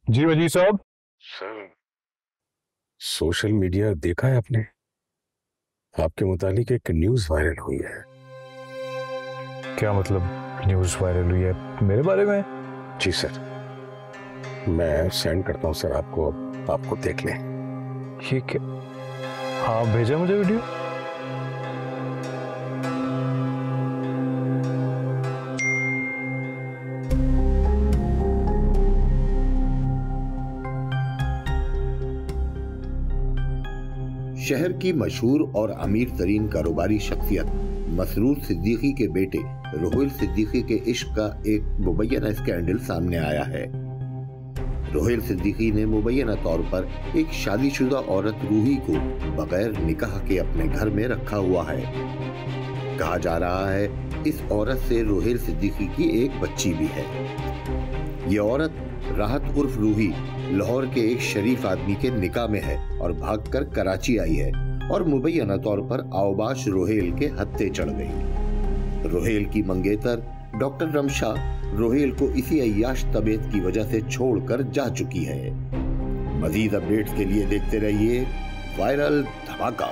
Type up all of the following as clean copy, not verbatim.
जी वजीर साहब। Sir, social media देखा है आपने? आपके मुतालिक एक न्यूज़ वायरल हुई है। क्या मतलब न्यूज़ वायरल हुई है मेरे बारे में? जी सर, मैं सेंड करता हूँ सर आपको, आपको देख लें। ये क्या? हाँ भेजा मुझे वीडियो। शहर की मशहूर और अमीर तरीन कारोबारी शख्सियत मसरूर सिद्दीकी के बेटे रोहिल सिद्दीकी के इश्क का एक मुबैना स्कैंडल सामने आया है। रोहिल सिद्दीकी ने मुबैना तौर पर एक शादीशुदा औरत रूही को बगैर निकाह के अपने घर में रखा हुआ है। कहा जा रहा है इस औरत से रोहिल सिद्दीकी की एक बच्ची भी है। ये औरत राहत उर्फ रूही लाहौर के एक शरीफ आदमी के निकाह में है और भागकर कराची आई है और मुबैना तौर पर आओबाश रोहेल के हत्थे चढ़ गई। रोहेल की मंगेतर डॉक्टर रमशा रोहेल को इसी अय्याश तबीयत की वजह से छोड़कर जा चुकी है। मजीद अपडेट्स के लिए देखते रहिए वायरल धमाका।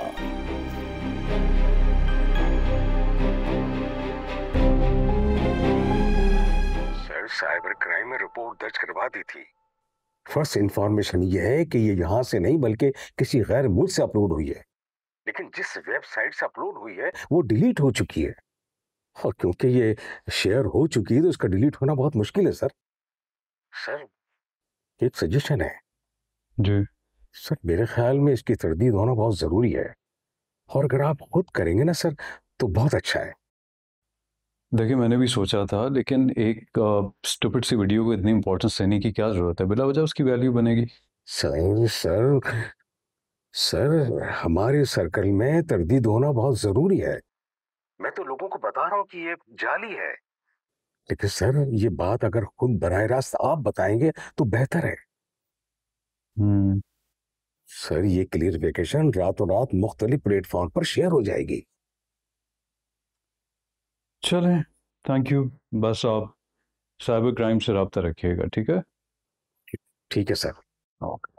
सर, साइबर क्राइम में रिपोर्ट दर्ज करवा दी थी। फर्स्ट इंफॉर्मेशन ये है कि ये यहाँ से नहीं बल्कि किसी गैर मुल्क से अपलोड हुई है, लेकिन जिस वेबसाइट से अपलोड हुई है वो डिलीट हो चुकी है। और क्योंकि ये शेयर हो चुकी है तो इसका डिलीट होना बहुत मुश्किल है सर। सर, एक सजेशन है। जी सर, मेरे ख्याल में इसकी तरदीद होना बहुत जरूरी है, और अगर आप खुद करेंगे ना सर तो बहुत अच्छा है। देखिए, मैंने भी सोचा था, लेकिन एक स्टूपिड सी वीडियो को इतनी इंपॉर्टेंस देने की क्या जरूरत है? बिला वजह उसकी वैल्यू बनेगी। सर सर सर, हमारे सर्कल में तरदीद होना बहुत जरूरी है। मैं तो लोगों को बता रहा हूँ कि ये जाली है, लेकिन सर ये बात अगर खुद बराह रास्त आप बताएंगे तो बेहतर है। सर, ये क्लियरिफिकेशन रातों रात मुख्तलिफ प्लेटफॉर्म पर शेयर हो जाएगी। चलें, थैंक यू। बस आप साइबर क्राइम से रब्ता रखिएगा, ठीक है? ठीक है सर। ओके।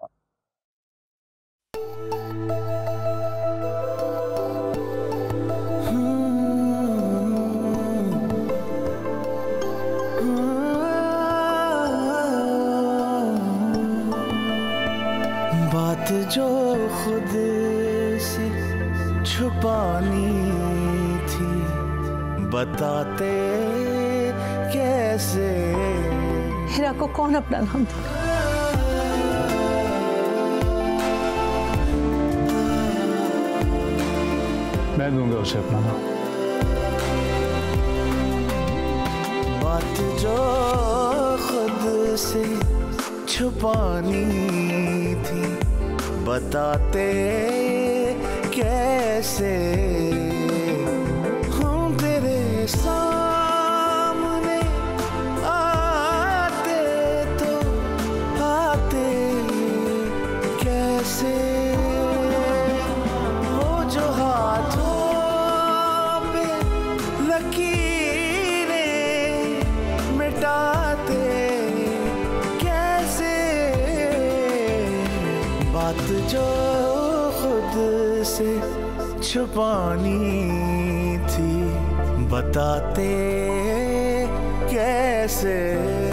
बात जो खुद से छुपानी थी बताते कैसे। हीरा को कौन अपना नाम था? मैं दूंगा उसे अपना नाम। बात जो खुद से छुपानी थी बताते कैसे। हम तेरे सामने आते तो आते कैसे। वो जो हाथों पे लकीरें मिटाते कैसे। बात जो खुद से छुपानी थी बताते कैसे।